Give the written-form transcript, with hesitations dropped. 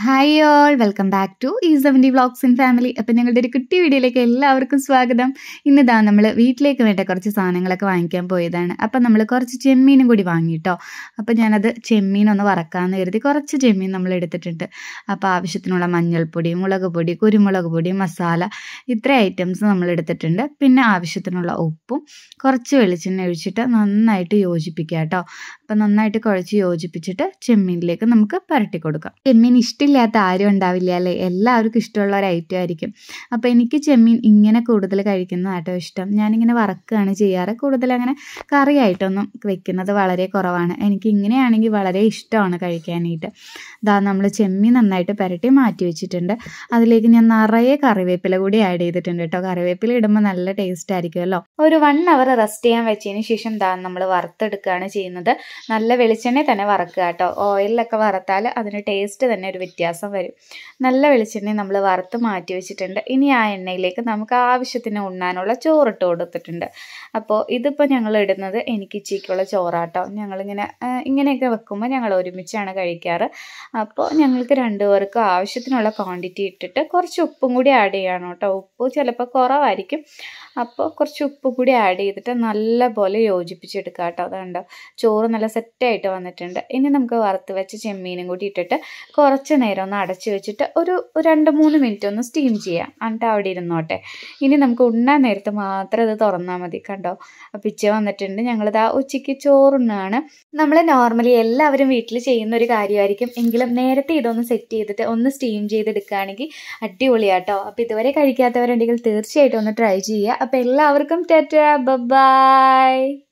Hi all welcome back to E70 vlogs in family. അപ്പം ഞങ്ങളുടെ ഒരു കുട്ടി വീഡിയോയിലേക്ക് എല്ലാവർക്കും സ്വാഗതം. ഇന്നിതാ നമ്മൾ വീട്ടിലേക്ക് വേണ്ട കുറച്ച് സാധനങ്ങളൊക്കെ വാങ്ങിക്കാൻ പോയതാണ്. അപ്പം നമ്മൾ കുറച്ച് ചെമ്മീനും കൂടി വാങ്ങിയിട്ടോ. അപ്പം ഞാനത് ചെമ്മീനൊന്ന് വറക്കാമെന്ന് കരുതി കുറച്ച് ചെമ്മീൻ നമ്മൾ എടുത്തിട്ടുണ്ട്. അപ്പോൾ ആവശ്യത്തിനുള്ള മഞ്ഞൾപ്പൊടി, മുളക് പൊടി, കുരുമുളക് പൊടി, മസാല ഇത്ര ഐറ്റംസ് നമ്മൾ എടുത്തിട്ടുണ്ട്. പിന്നെ ആവശ്യത്തിനുള്ള ഉപ്പും കുറച്ച് വെളിച്ചെണ്ണ ഒഴിച്ചിട്ട് നന്നായിട്ട് യോജിപ്പിക്കുക കേട്ടോ. അപ്പം നന്നായിട്ട് കുഴച്ച് യോജിപ്പിച്ചിട്ട് ചെമ്മീനിലേക്ക് നമുക്ക് പുരട്ടി കൊടുക്കാം. ചെമ്മീൻ ഇഷ്ടമില്ലാത്ത ആരും ഉണ്ടാവില്ല അല്ലേ? എല്ലാവർക്കും ഇഷ്ടമുള്ള ഒരു ഐറ്റം ആയിരിക്കും. അപ്പോൾ എനിക്ക് ചെമ്മീൻ ഇങ്ങനെ കൂടുതൽ കഴിക്കുന്നതാട്ടോ ഇഷ്ടം. ഞാനിങ്ങനെ വറക്കുകയാണ് ചെയ്യാറ്. കൂടുതൽ അങ്ങനെ കറിയായിട്ടൊന്നും വെക്കുന്നത് വളരെ കുറവാണ്. എനിക്ക് ഇങ്ങനെയാണെങ്കിൽ വളരെ ഇഷ്ടമാണ് കഴിക്കാനായിട്ട്. ഇതാ നമ്മൾ ചെമ്മീൻ നന്നായിട്ട് പുരട്ടി മാറ്റി വെച്ചിട്ടുണ്ട്. അതിലേക്ക് ഞാൻ നിറയെ കറിവേപ്പില കൂടി ആഡ് ചെയ്തിട്ടുണ്ട് കേട്ടോ. കറിവേപ്പില ഇടുമ്പോൾ നല്ല ടേസ്റ്റ് ആയിരിക്കുമല്ലോ. ഒരു 1 hour റെസ്റ്റ് ചെയ്യാൻ വെച്ചതിന് ശേഷം ദാ നമ്മൾ വറുത്തെടുക്കുകയാണ് ചെയ്യുന്നത്. നല്ല വെളിച്ചെണ്ണ തന്നെ വറക്കുക കേട്ടോ. ഓയിലൊക്കെ വറുത്താൽ അതിന് ടേസ്റ്റ് തന്നെ ഒരു വ്യത്യാസം വരും. നല്ല വെളിച്ചെണ്ണ നമ്മൾ വറുത്ത് മാറ്റി വെച്ചിട്ടുണ്ട്. ഇനി ആ എണ്ണയിലേക്ക് നമുക്ക് ആവശ്യത്തിന് ഉണ്ണാനുള്ള ചോറിട്ട് കൊടുത്തിട്ടുണ്ട്. അപ്പോൾ ഇതിപ്പോൾ ഞങ്ങൾ ഇടുന്നത് എനിക്ക് ഇച്ചിക്കുള്ള ചോറാട്ടോ. ഇങ്ങനെയൊക്കെ വെക്കുമ്പോൾ ഞങ്ങൾ ഒരുമിച്ചാണ് കഴിക്കാറ്. അപ്പോൾ ഞങ്ങൾക്ക് 2 പേർക്കും ആവശ്യത്തിനുള്ള ക്വാണ്ടിറ്റി ഇട്ടിട്ട് കുറച്ച് ഉപ്പും കൂടി ആഡ് ചെയ്യണം കേട്ടോ. ഉപ്പ് ചിലപ്പോൾ കുറവായിരിക്കും. അപ്പോൾ കുറച്ച് ഉപ്പ് കൂടി ആഡ് ചെയ്തിട്ട് നല്ലപോലെ യോജിപ്പിച്ചെടുക്കുക കേട്ടോ. അതുകൊണ്ടോ ചോറ് നല്ല സെറ്റായിട്ട് വന്നിട്ടുണ്ട്. ഇനി നമുക്ക് വറുത്ത് വെച്ച് ചെമ്മീനും കൂടി ഇട്ടിട്ട് കുറച്ച് നേരം ഒന്ന് അടച്ചു വെച്ചിട്ട് ഒരു 2-3 മിനിറ്റ് ഒന്ന് സ്റ്റീം ചെയ്യാം. എന്നിട്ട് അവിടെ ഇരുന്നോട്ടെ. ഇനി നമുക്ക് ഉണ്ണാൻ നേരത്ത് മാത്രം ഇത് തുറന്നാൽ മതി. കണ്ടോ പിച്ച വന്നിട്ടുണ്ട്. ഞങ്ങളിതാ ഉച്ചയ്ക്ക് ചോറുണ്ണാണ്. നമ്മൾ നോർമലി എല്ലാവരും വീട്ടിൽ ചെയ്യുന്ന ഒരു കാര്യമായിരിക്കും. എങ്കിലും നേരത്തെ ഇതൊന്ന് സെറ്റ് ചെയ്തിട്ട് ഒന്ന് സ്റ്റീം ചെയ്തെടുക്കുകയാണെങ്കിൽ അടിപൊളിയാട്ടോ. അപ്പോൾ ഇതുവരെ കഴിക്കാത്തവരുണ്ടെങ്കിൽ തീർച്ചയായിട്ടും ഒന്ന് ട്രൈ ചെയ്യുക. അപ്പോൾ എല്ലാവർക്കും ടാറ്റാ ബൈ.